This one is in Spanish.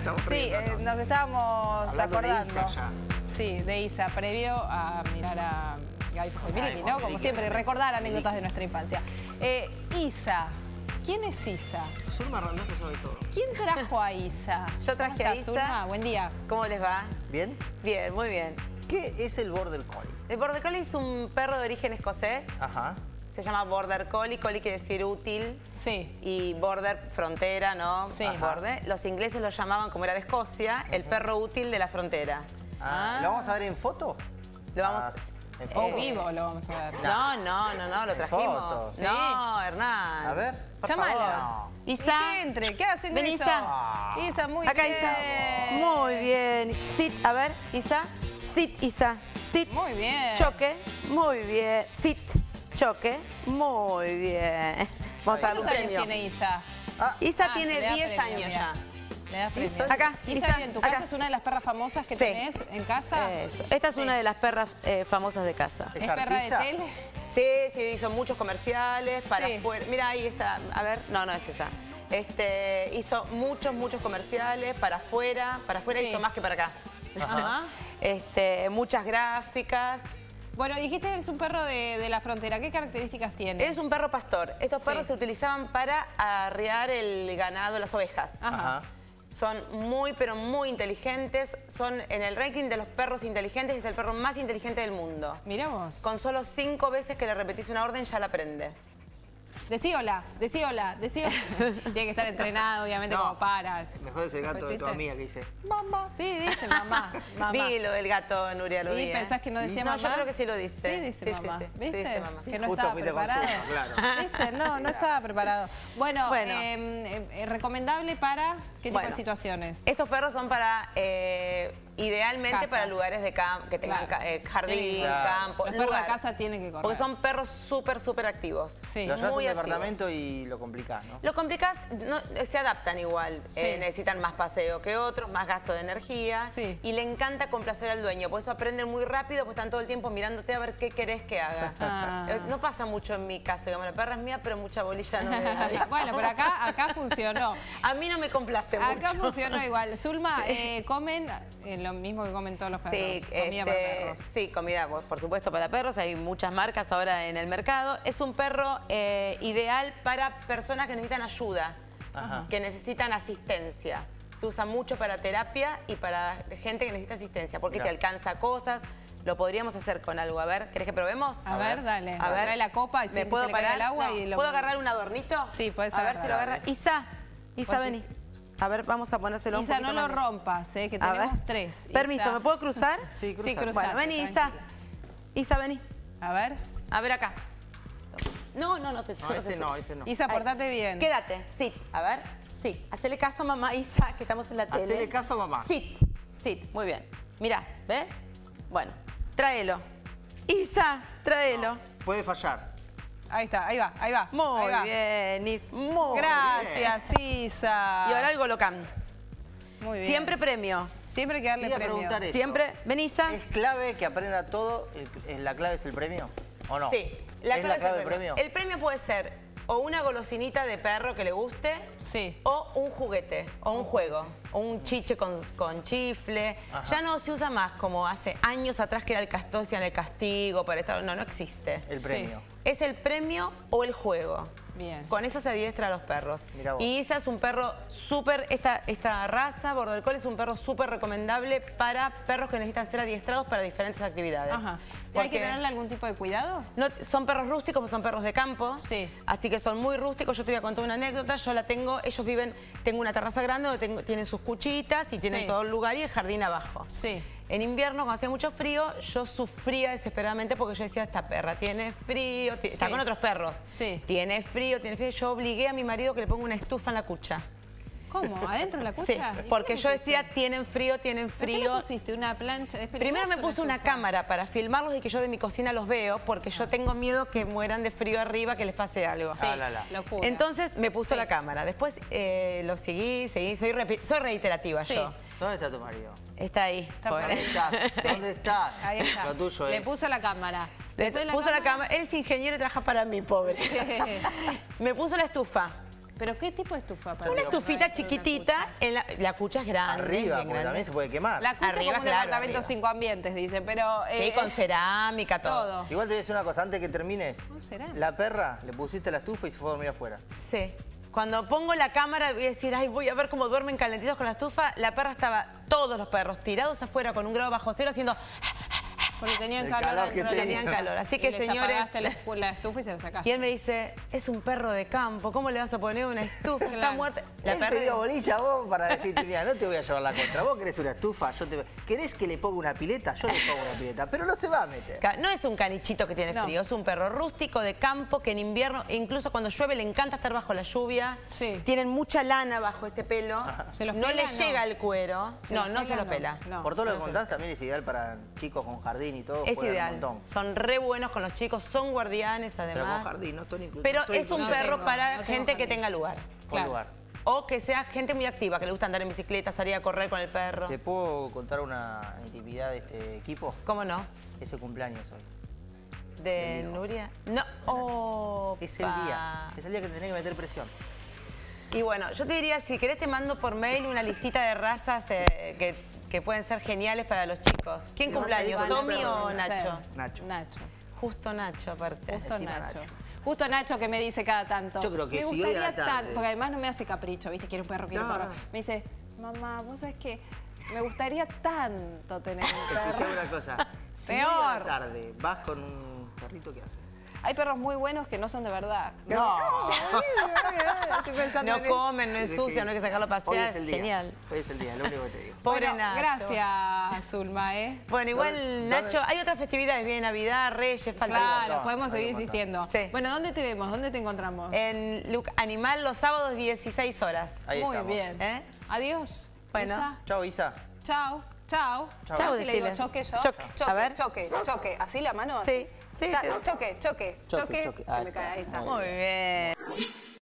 estamos Sí, riendo, ¿no? nos estábamos Hablando de acordando. Isa ya. Sí, de Isa, previo a mirar a Gaby Fujimiliki, ¿no? Como siempre, recordar anécdotas de nuestra infancia. Isa, ¿quién es Isa? Zulma Randazzo sabe todo. ¿Quién trajo a Isa? Yo traje ¿Cómo a estás, Isa. Zulma? Buen día. ¿Cómo les va? ¿Bien? Bien, muy bien. ¿Qué es el Border Collie? El Border Collie es un perro de origen escocés. Ajá. Se llama Border Collie. Collie quiere decir útil. Sí. Y border, frontera, ¿no? Sí. Borde. Los ingleses lo llamaban, como era de Escocia, el perro útil de la frontera. ¿Lo vamos a ver en foto? Lo vamos... ¿En O foto? vivo lo vamos a ver. No, lo En trajimos. fotos. Sí. No, Hernán. A ver. Por Llámalo. favor. Y Isa. que entre, ¿qué hace Ven, ingreso? Isa. Isa, muy Acá, bien. Isa. Muy bien. Sit, a ver, Isa. Sit, Isa. Sit. Muy bien. Choque. Muy bien. Sit. Choque. Muy bien. Vamos a dar un ¿Cuántos años premio. tiene Isa? Isa Ah, se tiene le da 10 premio, años mira. ya. Le das premio. Isa. Acá, Isa, Isa, ¿en tu acá. casa es una de las perras famosas que Sí. tenés en casa? Eso. Esta es Sí. una de las perras famosas de casa. ¿Es ¿Es perra de artista? tele? Sí, hizo muchos comerciales para Sí. afuera. Mira, ahí está. A ver, no es esa. Hizo muchos comerciales para afuera. Para afuera Sí. hizo más que para acá. Ajá. Muchas gráficas. Bueno, dijiste que es un perro de la frontera. ¿Qué características tiene? Es un perro pastor. Estos perros Sí. se utilizaban para arriar el ganado, las ovejas. Ajá. Son muy, pero muy inteligentes. Son en el ranking de los perros inteligentes, es el perro más inteligente del mundo. Mirá vos. Con solo 5 veces que le repetís una orden ya la aprende. Decí hola, decí hola, decí hola. Tiene que estar entrenado, obviamente, No. como para. Mejor es el gato de tu ¿Viste? amiga que dice. Sí, dice mamá. Mamá. Vi lo del gato, Nuria, lo ¿Y vi. pensás que no decía No, mamá? yo creo que sí lo dice. Sí, dice mamá. Sí, ¿Viste? dice mamá. Que no Justo estaba fuiste preparado. consejo, claro. ¿Viste? No estaba preparado. Bueno, Bueno. recomendable para qué tipo de Bueno. situaciones. Estos perros son para, idealmente Casas. para lugares de campo, que tengan Claro. jardín, Claro. campo, Los perros de lugar. casa tienen que correr. Porque son perros súper activos. Sí. Lo llevas a un Muy activos. departamento y lo complicás, ¿no? Lo complicás, se adaptan igual. Sí. Necesitan más paseo que otros, más gasto de energía. Sí. Y le encanta complacer al dueño. Por eso aprenden muy rápido, pues están todo el tiempo mirándote a ver qué querés que haga. Ah. No pasa mucho en mi caso, digamos, la perra es mía, pero mucha bolilla no me da. Bueno, pero acá funcionó. A mí no me complace mucho. Acá funcionó igual. Zulma, comen lo mismo que comen todos los perros. Sí, Comida para perros. sí, comida, por supuesto, para perros. Hay muchas marcas ahora en el mercado. Es un perro ideal para personas que necesitan ayuda, Ajá. que necesitan asistencia. Se usa mucho para terapia y para gente que necesita asistencia, porque Mirá. te alcanza cosas. Lo podríamos hacer con algo. A ver, ¿querés que probemos? A ver, dale. A ver. Trae la copa y ¿Me sin que puedo se le caiga parar? el agua No. y lo... ¿Puedo agarrar un adornito? Sí, puedes A ver agarrar. si lo agarra. Isa, Pues vení. A ver, vamos a ponérselo un Isa, poquito no lo más. rompas, que A tenemos ver. 3. Permiso, ¿me puedo cruzar? Sí, cruza. Sí, cruzate, Bueno, vení, Isa. tranquila. Isa, vení. A ver. A ver acá. No te No, ese no, ese no. Isa, Ay, portate bien. Quédate, sit. A ver, sit. Hacele caso a mamá, Isa, que estamos en la tele. Hacele caso a mamá. Sit, muy bien. Mirá, ¿ves? Bueno, tráelo. Isa, tráelo. Puede fallar. Ahí está, ahí va, ahí va. Muy ahí va. bien, Isa. Muy Gracias, Isa. bien. Y ahora el Golocán. Muy bien. Siempre premio. Siempre hay que darle Te iba a premio. preguntar eso. Siempre. Ven, Isa. ¿Es clave que aprenda todo? ¿La clave es el premio? ¿O no? Sí, ¿Es la clave es del premio? El premio puede ser o una golosinita de perro que le guste, Sí. o un juguete, o un juego, o un chiche con chifle. Ajá. Ya no se usa más como hace años atrás que era el castigo, el castigo para estar. No existe. El Sí. premio. Es el premio o el juego. Bien. Con eso se adiestra a los perros. Mirá vos. Y Isa es un perro súper, esta raza, Border Collie, es un perro súper recomendable para perros que necesitan ser adiestrados para diferentes actividades. Ajá. ¿Hay que Porque tenerle algún tipo de cuidado? no, son perros rústicos, pues son perros de campo. Sí. Así que son muy rústicos. Yo te voy a contar una anécdota. Yo la tengo, ellos viven, tengo una terraza grande donde tienen sus cuchitas y tienen Sí. todo el lugar y el jardín abajo. Sí. En invierno, cuando hacía mucho frío, yo sufría desesperadamente porque yo decía, esta perra tiene frío, está Sí. con otros perros. Sí. Tiene frío. Yo obligué a mi marido que le ponga una estufa en la cucha. ¿Cómo? ¿Adentro de la Sí, cucha? ¿Y porque qué yo pusiste? decía, tienen frío, tienen ¿Por qué frío. le pusiste una plancha? ¿Es Primero me peligroso puse la una estufa? cámara para filmarlos y que yo de mi cocina los veo porque yo tengo miedo que mueran de frío arriba, que les pase algo. Sí, la. locura. Entonces me puso Sí. la cámara. Después lo seguí, soy reiterativa Sí. yo. ¿Dónde está tu marido? Está ahí. Está pobre. ¿Dónde estás? ¿Dónde estás? Ahí está. Lo tuyo Le es... puso la cámara. Le Después de puso la cámara. Él es ingeniero y trabaja para mí, pobre. Me puso la estufa. ¿Pero qué tipo de estufa? Para Una mí? estufita chiquitita, la cucha es grande. Arriba, bien porque grande. también se puede quemar. La cucha Arriba, como un claro, departamento arriba. 5 ambientes, dice, pero... Sí, con cerámica, todo. Igual te voy a decir una cosa, antes que termines. ¿Cómo será? La perra, le pusiste la estufa y se fue a dormir afuera. Sí. Cuando pongo la cámara voy a decir, ay, voy a ver cómo duermen calentitos con la estufa. La perra estaba, todos los perros, tirados afuera con un grado bajo cero haciendo... Porque tenían El calor calor que dentro de la tenían calor. Así Y que, les señores... apagaste la estufa y se la sacaste. Y él me dice, es un perro de campo, ¿cómo le vas a poner una estufa? Está Claro. muerta. Él te dio bolilla a vos para decirte, mira, no te voy a llevar la contra. Vos querés una estufa, ¿querés que le ponga una pileta? Yo le pongo una pileta, pero no se va a meter. No es un canichito que tiene No. frío, es un perro rústico de campo que en invierno, incluso cuando llueve, le encanta estar bajo la lluvia. Sí. Tienen mucha lana bajo este pelo. ¿Se los no pela? le llega el cuero. No se lo pela. No. Por todo lo No que se contás, también es ideal para chicos con jardín y todo. Es juegan ideal. un montón. Son re buenos con los chicos, son guardianes Pero con además. jardín, no estoy incluido. Pero es un perro para no tengo gente que jardín. tenga lugar. Con Claro. lugar. O que sea gente muy activa, que le gusta andar en bicicleta, salir a correr con el perro. ¿Te puedo contar una intimidad de este equipo? ¿Cómo no? Es el cumpleaños hoy. ¿De Nuria? No. Oh, Es el día. Es el día que te tenés que meter presión. Y bueno, yo te diría, si querés te mando por mail una listita de razas que pueden ser geniales para los chicos. ¿Quién ¿Te vas a ir cumpleaños? con el ¿Tommy perro? o Nacho? Nacho. Justo Nacho, aparte. Justo Encima Nacho. Nacho. Justo Nacho que me dice cada tanto. Yo creo que me sí, hoy a la gustaría tarde. porque además no me hace capricho, ¿viste? Quiere un perro, quiere un No, perro. no. Me dice, mamá, vos sabés que me gustaría tanto tener un perro. Escuchá una cosa. Si hoy a Peor. la tarde vas con un perrito, ¿qué haces? Hay perros muy buenos que no son de verdad. No. Estoy pensando No en eso. comen, no ensucian, no hay que sacarlo a Hoy pasear. es el día. Genial. Hoy es el día, lo único que te digo. Pobre Bueno, Nacho. gracias, Zulma, ¿eh? Bueno, igual, Dame- Nacho, hay otras festividades, viene Navidad, Reyes, falta Claro, montón, podemos hay seguir un montón. insistiendo. Sí. Bueno, ¿dónde te vemos? ¿Dónde te encontramos? En Look Animal los sábados 16 horas. Ahí Muy estamos. bien. ¿Eh? Adiós. Bueno. Isa. Chao, Isa. Chao. Chao. Chao. Chao, A ver si le digo decile. choque yo. Choque. A ver. Choque, choque. ¿Así la mano? Sí, sí, Cha- sí. Choque, choque, Choque, choque. choque. Se Ahí me cae, ahí está. está. Muy bien.